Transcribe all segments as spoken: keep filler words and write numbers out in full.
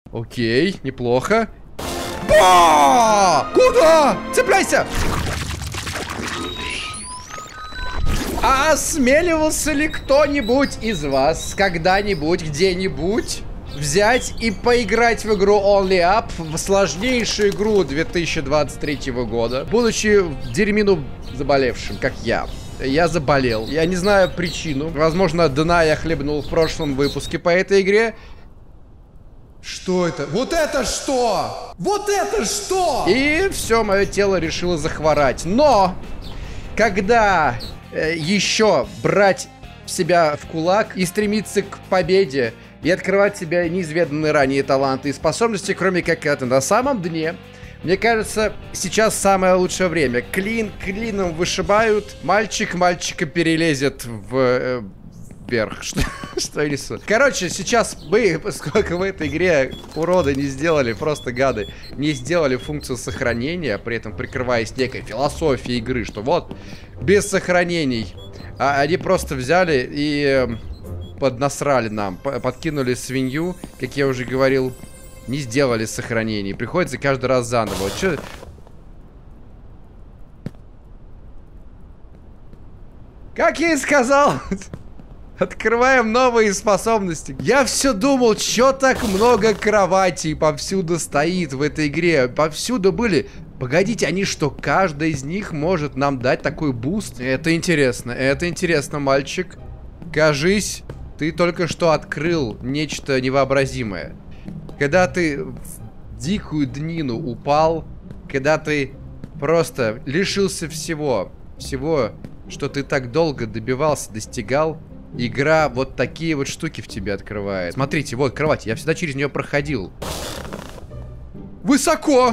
Окей, неплохо. Ба! Куда? Цепляйся! А осмеливался ли кто-нибудь из вас когда-нибудь, где-нибудь взять и поиграть в игру Only Up, в сложнейшую игру две тысячи двадцать третьего года, будучи дерьмину заболевшим, как я? Я заболел. Я не знаю причину. Возможно, дна я хлебнул в прошлом выпуске по этой игре. Что это? Вот это что? Вот это что? И все, мое тело решило захворать. Но, когда э, еще брать себя в кулак и стремиться к победе, и открывать себе неизведанные ранее таланты и способности, кроме как это на самом дне, мне кажется, сейчас самое лучшее время. Клин клином вышибают, мальчик мальчика перелезет в... Э, вверх. Что, что я несу? Короче, сейчас мы, поскольку в этой игре уроды не сделали, просто гады, не сделали функцию сохранения, при этом прикрываясь некой философией игры, что вот, без сохранений. А они просто взяли и поднасрали нам, подкинули свинью, как я уже говорил, не сделали сохранений. Приходится каждый раз заново. Вот чё... Как я и сказал... Открываем новые способности. Я все думал, что так много кроватей повсюду стоит в этой игре. Повсюду были. Погодите, они что, каждая из них может нам дать такой буст? Это интересно, это интересно, мальчик. Кажись, ты только что открыл нечто невообразимое. Когда ты в дикую днину упал, когда ты просто лишился всего, всего, что ты так долго добивался, достигал, игра вот такие вот штуки в тебе открывает. Смотрите, вот кровать. Я всегда через нее проходил. Высоко!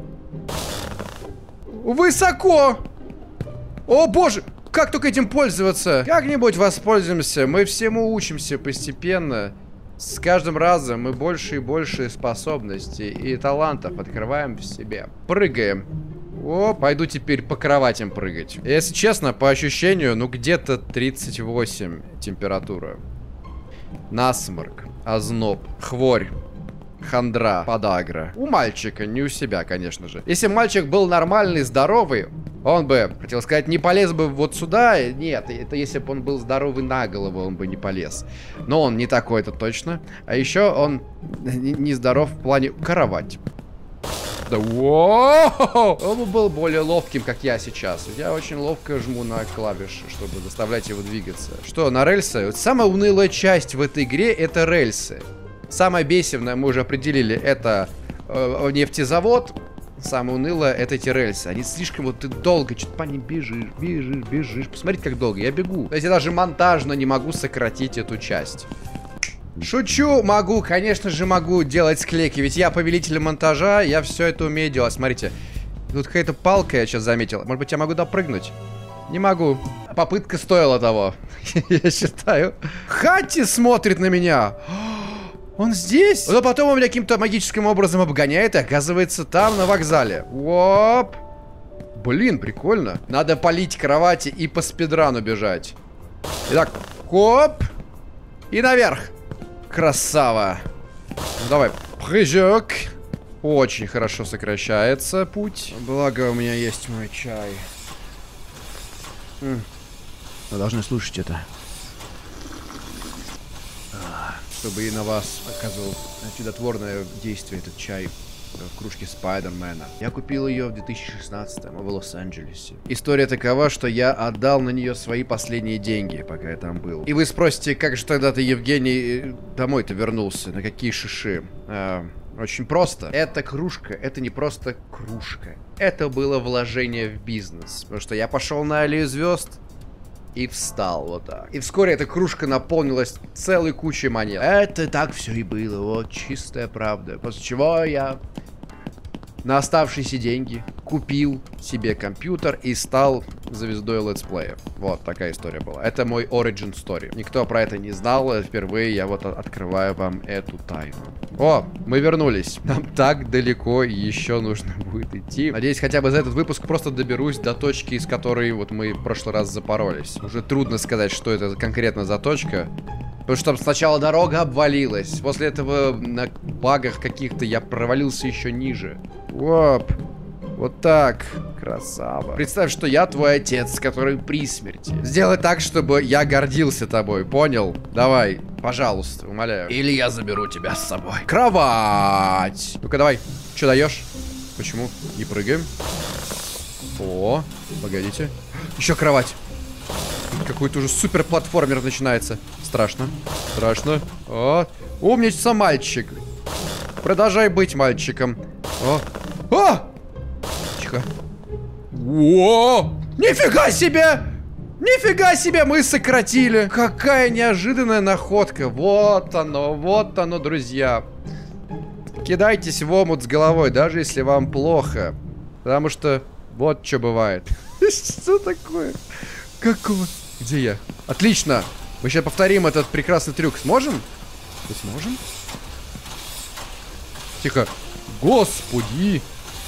Высоко! О боже! Как только этим пользоваться? Как-нибудь воспользуемся. Мы всему учимся постепенно. С каждым разом мы больше и больше способностей и талантов открываем в себе. Прыгаем. О, пойду теперь по кроватям прыгать. Если честно, по ощущению, ну где-то тридцать восемь температура. Насморк, озноб, хворь, хандра, подагра. У мальчика, не у себя, конечно же. Если мальчик был нормальный, здоровый, он бы, хотел сказать, не полез бы вот сюда. Нет, это если бы он был здоровый на голову, он бы не полез. Но он не такой, это точно. А еще он не здоров в плане кровать. Да, воу! Он бы был более ловким, как я сейчас. Я очень ловко жму на клавиши, чтобы заставлять его двигаться. Что, на рельсы? Вот самая унылая часть в этой игре — это рельсы. Самое бесивное, мы уже определили, это э, нефтезавод. Самое унылое — это эти рельсы. Они слишком, вот ты долго что-то по ним бежишь, бежишь, бежишь. Посмотрите, как долго. Я бегу. То есть я даже монтажно не могу сократить эту часть. Шучу, могу, конечно же могу делать склейки, ведь я повелитель монтажа, я все это умею делать. Смотрите, тут какая-то палка, я сейчас заметил. Может быть, я могу допрыгнуть? Не могу. Попытка стоила того, я считаю. Хати смотрит на меня. Он здесь? Но потом он меня каким-то магическим образом обгоняет и оказывается там, на вокзале. Оп. Блин, прикольно. Надо полить кровати и по спидрану бежать. Итак, коп. И наверх. Красава. Ну, давай, прыжок. Очень хорошо сокращается путь. Благо у меня есть мой чай. М. Вы должны слушать это. Чтобы и на вас оказывал чудотворное действие этот чай в кружке Спайдермена. Я купил ее в две тысячи шестнадцатом в Лос-Анджелесе. История такова, что я отдал на нее свои последние деньги, пока я там был. И вы спросите, как же тогда ты, Евгений, домой-то вернулся? На какие шиши? А, очень просто. Эта кружка, это не просто кружка. Это было вложение в бизнес. Потому что я пошел на Аллею звезд и встал вот так. И вскоре эта кружка наполнилась целой кучей монет. Это так все и было, вот чистая правда. После чего я на оставшиеся деньги купил себе компьютер и стал звездой летсплея. Вот такая история была. Это мой origin story. Никто про это не знал. Впервые я вот открываю вам эту тайну. О, мы вернулись. Нам так далеко еще нужно будет идти. Надеюсь, хотя бы за этот выпуск просто доберусь до точки, из которой вот мы в прошлый раз запоролись. Уже трудно сказать, что это конкретно за точка. Потому что там сначала дорога обвалилась. После этого на багах каких-то я провалился еще ниже. Оп. Вот так. Красава. Представь, что я твой отец, который при смерти. Сделай так, чтобы я гордился тобой. Понял? Давай. Пожалуйста, умоляю. Или я заберу тебя с собой. Кровать. Ну-ка, давай. Что даешь? Почему? Не прыгаем. О, погодите. Еще кровать. Какой-то уже супер платформер начинается. Страшно. Страшно. О, умница, мальчик. Продолжай быть мальчиком. О. О! Тихо. О! Нифига себе! Нифига себе, мы сократили. Какая неожиданная находка. Вот оно, вот оно, друзья. Кидайтесь в омут с головой, даже если вам плохо. Потому что вот что бывает. Что такое? Какого? Где я? Отлично. Мы сейчас повторим этот прекрасный трюк. Сможем? Мы сможем? Тихо. Господи.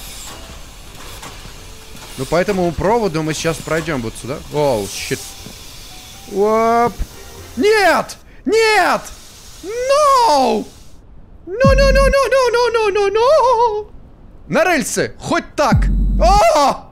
Ну, по этому проводу мы сейчас пройдем вот сюда. Оу, щит. Оп. Нет! Нет! No! No, no, no, no, no, no, no, no, no! На рельсы! Хоть так! О!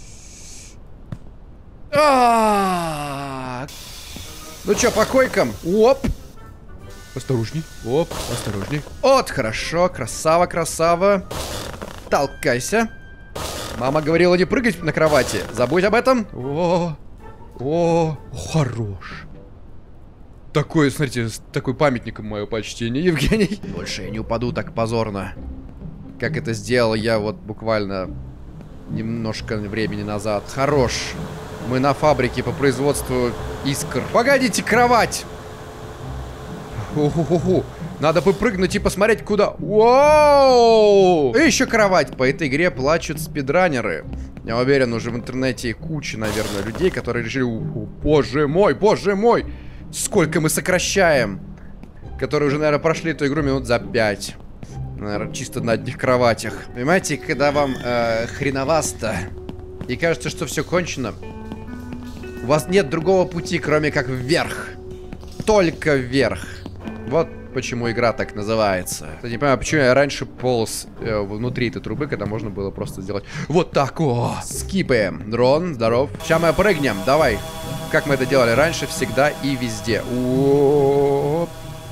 А! Ну чё, по койкам? Оп! Осторожней. Оп, осторожней. Вот, хорошо. Красава, красава. Толкайся. Мама говорила не прыгать на кровати. Забудь об этом. О, о, хорош. Такой, смотрите, такой памятник мое почтение, Евгений. Больше я не упаду так позорно, как это сделал я вот буквально немножко времени назад. Хорош. Мы на фабрике по производству искр. Погодите, кровать. Ху-ху-ху-ху. Надо попрыгнуть и посмотреть, куда. Воу! И еще кровать. По этой игре плачут спидранеры. Я уверен, уже в интернете куча, наверное, людей, которые решили... Боже мой, боже мой! Сколько мы сокращаем. Которые уже, наверное, прошли эту игру минут за пять. Наверное, чисто на одних кроватях. Понимаете, когда вам э, хреновасто и кажется, что все кончено, у вас нет другого пути, кроме как вверх. Только вверх. Вот почему игра так называется. Я не понимаю, почему я раньше полз э, внутри этой трубы, когда можно было просто сделать вот так. О, скипаем. Дрон, здоров. Сейчас мы прыгнем. Давай. Как мы это делали раньше, всегда и везде. О,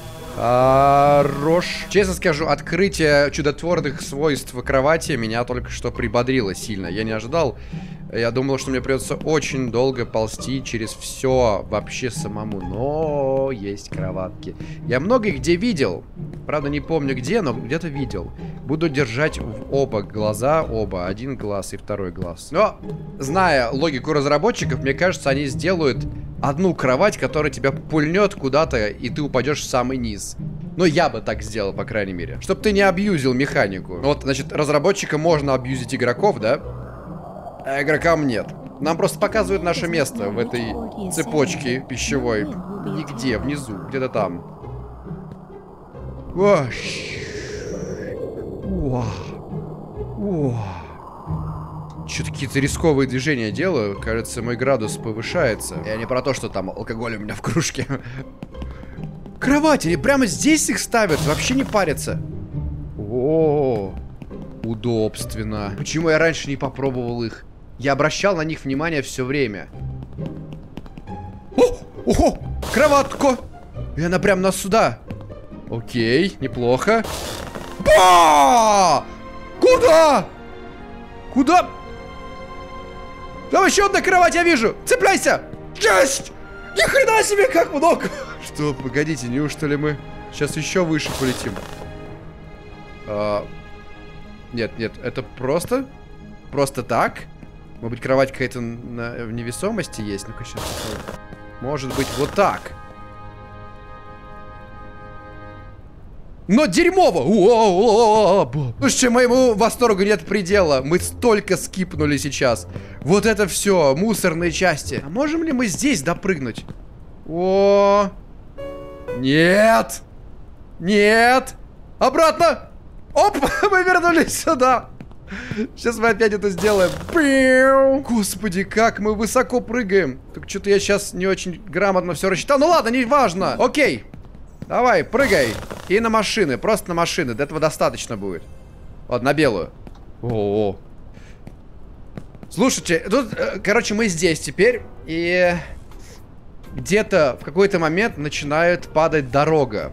хорош. Честно скажу, открытие чудотворных свойств кровати меня только что прибодрило сильно. Я не ожидал. Я думал, что мне придется очень долго ползти через все вообще самому. Но есть кроватки. Я много их где видел. Правда, не помню где, но где-то видел. Буду держать в оба глаза, оба. Один глаз и второй глаз. Но, зная логику разработчиков, мне кажется, они сделают одну кровать, которая тебя пульнет куда-то, и ты упадешь в самый низ. Ну, я бы так сделал, по крайней мере. Чтоб ты не абьюзил механику. Вот, значит, разработчикам можно абьюзить игроков, да? А игрокам нет. Нам просто показывают наше место в этой цепочке пищевой. Нигде, внизу, где-то там. Что-то какие-то рисковые движения делаю. Кажется, мой градус повышается. Я не про то, что там алкоголь у меня в кружке. Кровати, они прямо здесь их ставят, вообще не парятся. О, удобственно. Почему я раньше не попробовал их? Я обращал на них внимание все время. О! Ого! Кроватку! И она прям нас сюда. Окей, неплохо. Ба! Куда? Куда? Там еще одна кровать, я вижу. Цепляйся! Есть! Ни хрена себе, как много! Что, погодите, неужто ли мы сейчас еще выше полетим? А... Нет, нет, это просто... Просто так? Может быть, кровать какая-то на... в невесомости есть? Ну-ка, сейчас. Может быть, вот так. Но дерьмово! Слушайте, моему восторгу нет предела. Мы столько скипнули сейчас. Вот это все, мусорные части. А можем ли мы здесь допрыгнуть? О, нет! Нет! Обратно! Оп! Мы вернулись сюда! Сейчас мы опять это сделаем. Господи, как мы высоко прыгаем. Так что-то я сейчас не очень грамотно все рассчитал. Ну ладно, не важно. Окей. Давай, прыгай. И на машины, просто на машины. До этого достаточно будет. Вот, на белую. О-о-о. Слушайте, тут, короче, мы здесь теперь. И где-то в какой-то момент начинает падать дорога.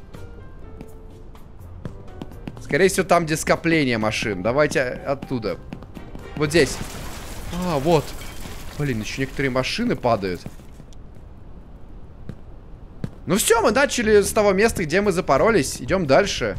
Скорее всего, там, где скопление машин. Давайте оттуда. Вот здесь. А, вот. Блин, еще некоторые машины падают. Ну все, мы начали с того места, где мы запоролись. Идем дальше.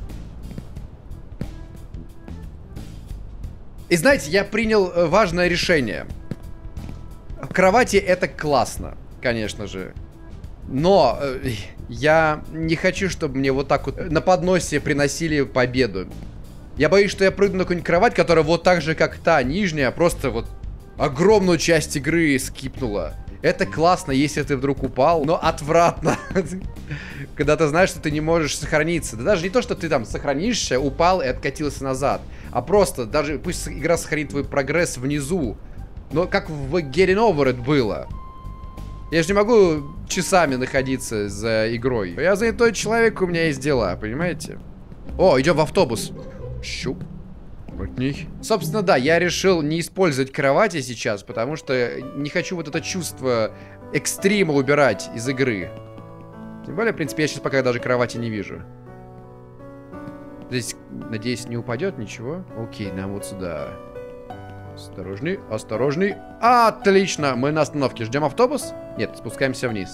И знаете, я принял важное решение. В кровати это классно, конечно же. Но э, я не хочу, чтобы мне вот так вот на подносе приносили победу. Я боюсь, что я прыгну на какую-нибудь кровать, которая вот так же, как та нижняя, просто вот огромную часть игры скипнула. Это классно, если ты вдруг упал, но отвратно. Когда ты знаешь, что ты не можешь сохраниться. Да даже не то, что ты там сохранишься, упал и откатился назад. А просто, даже пусть игра сохранит твой прогресс внизу. Но как в Getting Over It было. Я же не могу часами находиться за игрой. Я занятой человек, у меня есть дела, понимаете? О, идем в автобус. Щуп. Собственно, да, я решил не использовать кровати сейчас, потому что не хочу вот это чувство экстрима убирать из игры. Тем более, в принципе, я сейчас пока даже кровати не вижу. Здесь, надеюсь, не упадет ничего. Окей, нам вот сюда. Осторожней, осторожней. Отлично, мы на остановке. Ждем автобус? Нет, спускаемся вниз.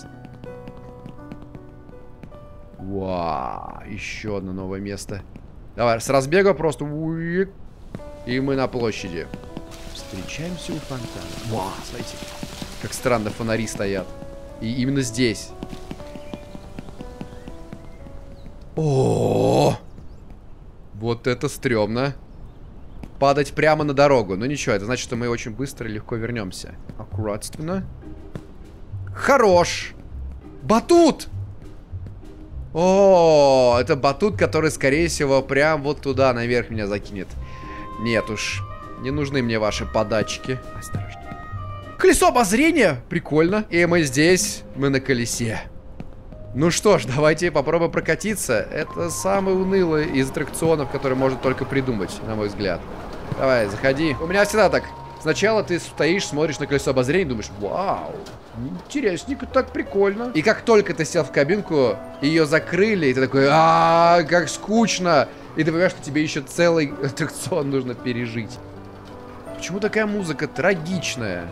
Вау, еще одно новое место. Давай, с разбега просто... И мы на площади. Встречаемся у фонтана. Вау, смотрите, как странно фонари стоят. И именно здесь. О, вот это стрёмно. Падать прямо на дорогу. Но ничего, это значит, что мы очень быстро и легко вернемся. Аккуратственно. Хорош. Батут. О, это батут, который, скорее всего, прям вот туда наверх меня закинет. Нет уж, не нужны мне ваши подачки. Осторожнее. Колесо обозрения! Прикольно. И мы здесь, мы на колесе. Ну что ж, давайте попробуем прокатиться. Это самый унылый из аттракционов, который можно только придумать, на мой взгляд. Давай, заходи. У меня всегда так. Сначала ты стоишь, смотришь на колесо обозрения и думаешь, вау, интересненько, так прикольно. И как только ты сел в кабинку, ее закрыли, и ты такой, а, как скучно. И ты понимаешь, что тебе еще целый аттракцион нужно пережить. Почему такая музыка трагичная?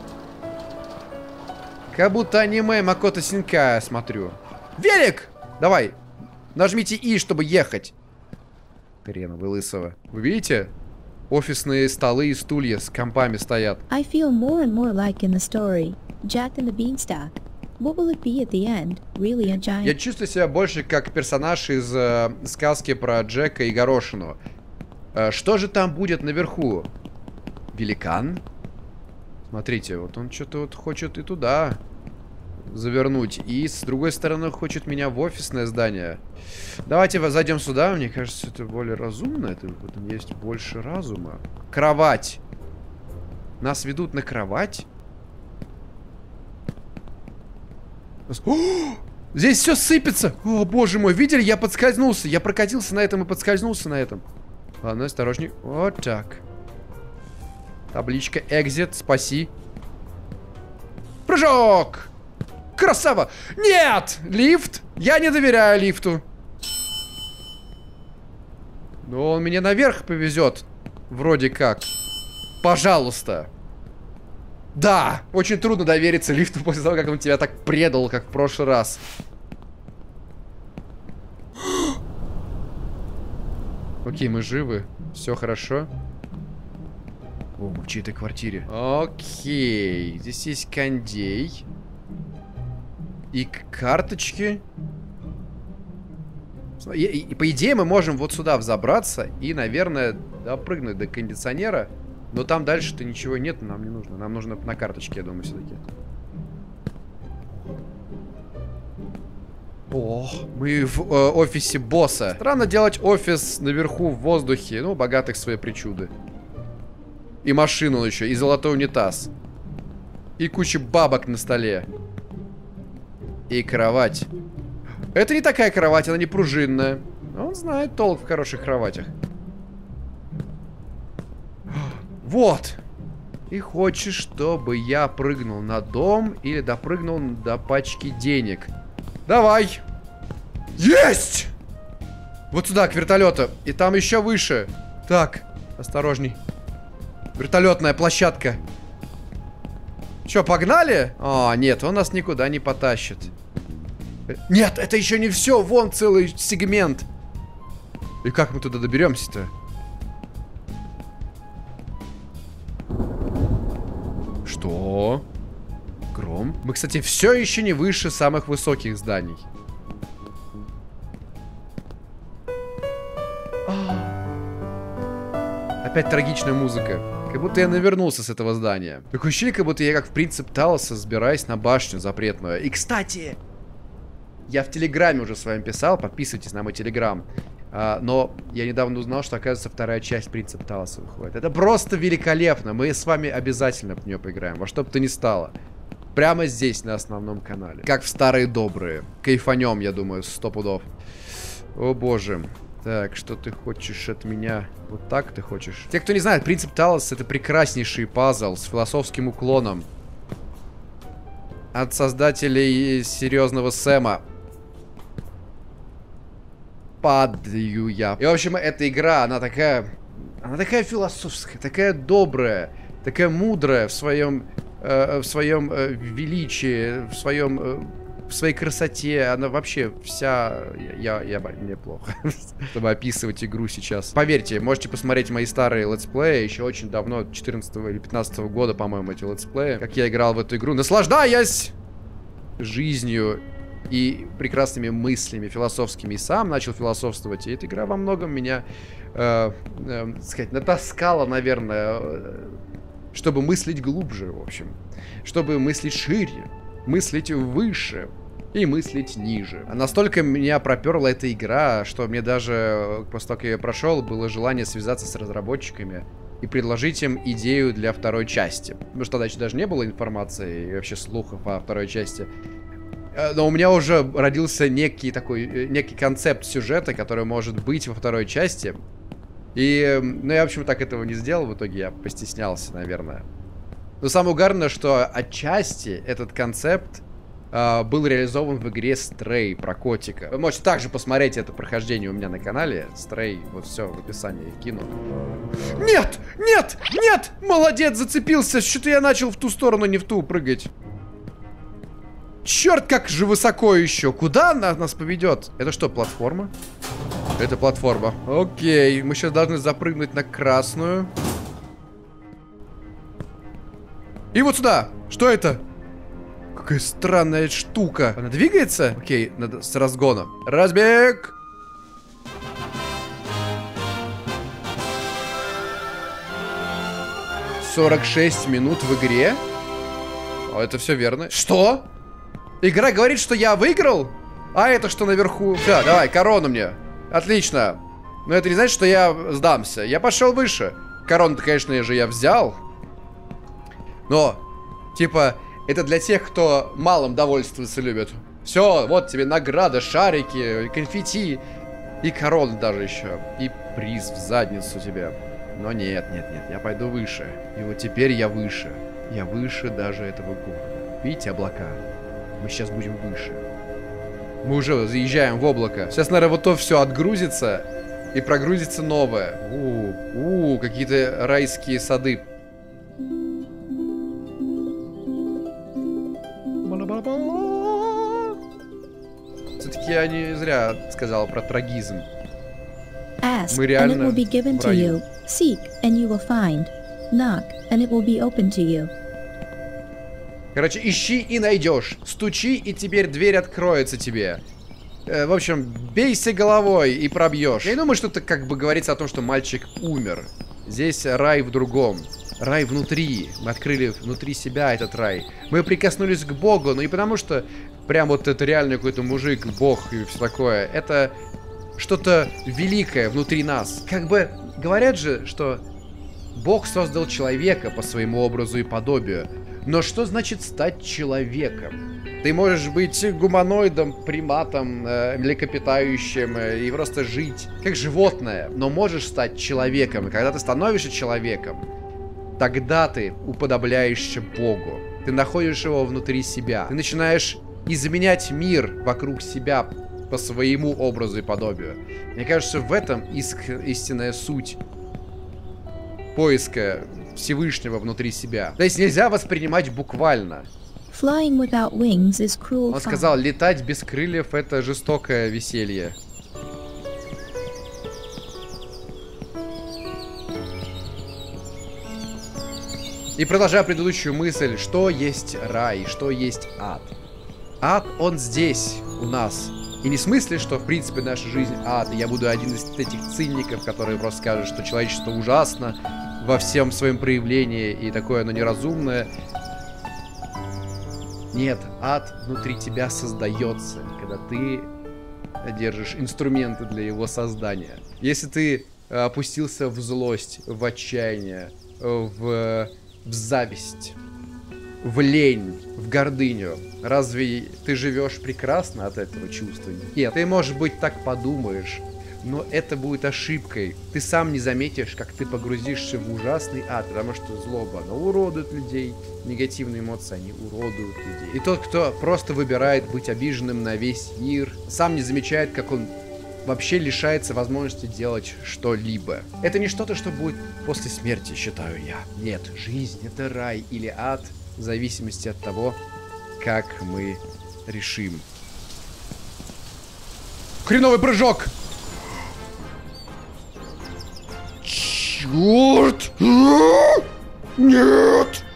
Как будто аниме Макото Синкая смотрю. Велик! Давай, нажмите И, чтобы ехать. Хрена вы лысого. Вы видите? Офисные столы и стулья с компами стоят. I feel more and more like in the story, Jack and the Beanstalk. What will it be at the end? Really a giant... Я чувствую себя больше как персонаж из э, сказки про Джека и Горошину. Э, что же там будет наверху? Великан? Смотрите, вот он что-то вот хочет и туда завернуть. И с другой стороны хочет меня в офисное здание. Давайте зайдем сюда. Мне кажется, это более разумно. Это, в этом есть больше разума. Кровать. Нас ведут на кровать. О! Здесь все сыпется. О, боже мой. Видели? Я подскользнулся. Я прокатился на этом и подскользнулся на этом. Ладно, осторожней. Вот так. Табличка Exit. Спаси. Прыжок! Красава! Нет! Лифт! Я не доверяю лифту. Но он меня наверх повезет. Вроде как. Пожалуйста. Да! Очень трудно довериться лифту после того, как он тебя так предал, как в прошлый раз. Окей, мы живы. Все хорошо. О, мы в чьей-то квартире. Окей. Здесь есть кондей. И карточки. И, и, и по идее мы можем вот сюда взобраться и, наверное, допрыгнуть до кондиционера. Но там дальше-то ничего нет, нам не нужно. Нам нужно на карточке, я думаю, все-таки. О, мы в э, офисе босса. Странно делать офис наверху в воздухе. Ну, у богатых свои причуды. И машину еще, и золотой унитаз. И куча бабок на столе. И кровать. Это не такая кровать, она не пружинная. Он знает толк в хороших кроватях. Вот. И хочешь, чтобы я прыгнул на дом или допрыгнул до пачки денег? Давай. Есть! Вот сюда, к вертолету. И там еще выше. Так, осторожней. Вертолетная площадка. Че, погнали? А, нет, он нас никуда не потащит. Нет, это еще не все. Вон целый сегмент. И как мы туда доберемся-то? Что? Гром? Мы, кстати, все еще не выше самых высоких зданий. Опять трагичная музыка. Как будто я навернулся с этого здания. Такое ощущение, как будто я как в принцип Талоса забираюсь на башню запретную. И, кстати, я в Телеграме уже с вами писал. Подписывайтесь на мой Телеграм. А, но я недавно узнал, что, оказывается, вторая часть «Принцип Талоса» выходит. Это просто великолепно. Мы с вами обязательно в нее поиграем. Во что бы то ни стало. Прямо здесь, на основном канале. Как в старые добрые. Кайфанем, я думаю, сто пудов. О боже. Так, что ты хочешь от меня? Вот так ты хочешь? Те, кто не знает, «Принцип Талоса» — это прекраснейший пазл с философским уклоном. От создателей Серьезного Сэма. Падаю я. И, в общем, эта игра, она такая... Она такая философская, такая добрая, такая мудрая в своем... Э, в своем э, величии, в своем... Э, в своей красоте. Она вообще вся... Я... я, я мне плохо, чтобы описывать игру сейчас. Поверьте, можете посмотреть мои старые летсплеи. Еще очень давно, четырнадцатого или пятнадцатого года, по-моему, эти летсплеи. Как я играл в эту игру, наслаждаясь жизнью и прекрасными мыслями философскими. И сам начал философствовать. И эта игра во многом меня, э, э, так сказать, натаскала, наверное, э, чтобы мыслить глубже, в общем. Чтобы мыслить шире, мыслить выше и мыслить ниже. А настолько меня проперла эта игра, что мне даже, после того, как я ее прошел, было желание связаться с разработчиками и предложить им идею для второй части. Потому что тогда еще даже не было информации и вообще слухов о второй части. Но у меня уже родился некий такой, некий концепт сюжета, который может быть во второй части. И, ну, я, в общем, так этого не сделал. В итоге я постеснялся, наверное. Но самое угарное, что отчасти этот концепт э, был реализован в игре Stray про котика. Вы можете также посмотреть это прохождение у меня на канале. Stray, вот все в описании кину. Нет! Нет! Нет! Молодец, зацепился! Что-то я начал в ту сторону, не в ту прыгать. Черт, как же высоко еще. Куда она нас поведет? Это что, платформа? Это платформа. Окей, мы сейчас должны запрыгнуть на красную. И вот сюда. Что это? Какая странная штука. Она двигается? Окей, надо с разгона. Разбег. сорок шесть минут в игре. О, это все верно. Что? Игра говорит, что я выиграл? А это что наверху? Все, давай, корону мне. Отлично. Но это не значит, что я сдамся. Я пошел выше. Корону-то, конечно же, я взял. Но, типа, это для тех, кто малым довольствоваться любит. Все, вот тебе награда, шарики, конфетти. И корона даже еще. И приз в задницу тебе. Но нет, нет, нет, я пойду выше. И вот теперь я выше. Я выше даже этого города. Видите облака? Мы сейчас будем выше. Мы уже заезжаем в облако. Сейчас, наверное, вот то все отгрузится. И прогрузится новое. У-у-у, какие-то райские сады. Все-таки я не зря сказал про трагизм. Ask, Мы and it реально will be given в to раю. you. Seek, and you will find. Knock, and it will be open to you. Короче, ищи и найдешь. Стучи, и теперь дверь откроется тебе. Э, в общем, бейся головой и пробьешь. Я не думаю, что это как бы говорится о том, что мальчик умер. Здесь рай в другом. Рай внутри. Мы открыли внутри себя этот рай. Мы прикоснулись к Богу, но не потому, что прям вот это реально какой-то мужик, Бог и все такое. Это что-то великое внутри нас. Как бы говорят же, что Бог создал человека по своему образу и подобию. Но что значит стать человеком? Ты можешь быть гуманоидом, приматом, э, млекопитающим э, и просто жить как животное, но можешь стать человеком. И когда ты становишься человеком, тогда ты уподобляешься Богу. Ты находишь его внутри себя. Ты начинаешь изменять мир вокруг себя по своему образу и подобию. Мне кажется, в этом иск- истинная суть поиска Всевышнего внутри себя. То есть нельзя воспринимать буквально. Flying without wings is cruel Он fun. сказал, летать без крыльев — это жестокое веселье. И продолжая предыдущую мысль, что есть рай, что есть ад. Ад, он здесь, у нас. И не в смысле, что в принципе наша жизнь ад, и я буду один из этих циников, которые просто скажут, что человечество ужасно во всем своем проявлении, и такое оно неразумное. Нет, ад внутри тебя создается, когда ты держишь инструменты для его создания. Если ты опустился в злость, в отчаяние, в, в зависть, в лень, в гордыню, разве ты живешь прекрасно от этого чувства? Нет, ты, может быть, так подумаешь, но это будет ошибкой. Ты сам не заметишь, как ты погрузишься в ужасный ад, потому что злоба, она уродует людей, негативные эмоции, они уродуют людей. И тот, кто просто выбирает быть обиженным на весь мир, сам не замечает, как он вообще лишается возможности делать что-либо. Это не что-то, что будет после смерти, считаю я. Нет, жизнь — это рай или ад, в зависимости от того, как мы решим. Хреновый прыжок! Черт! Нет!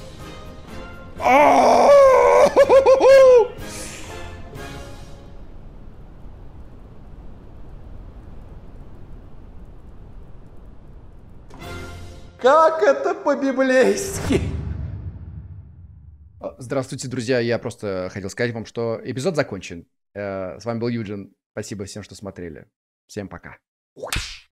Как это по-библейски? Здравствуйте, друзья. Я просто хотел сказать вам, что эпизод закончен. С вами был Юджин. Спасибо всем, что смотрели. Всем пока.